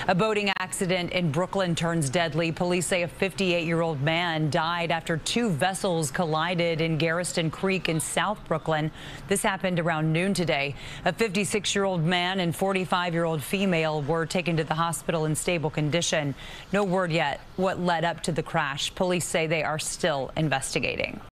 A boating accident in Brooklyn turns deadly. Police say a 58-year-old man died after two vessels collided in Garriston Creek in South Brooklyn. This happened around noon today. A 56-year-old man and 45-year-old female were taken to the hospital in stable condition. No word yet what led up to the crash. Police say they are still investigating.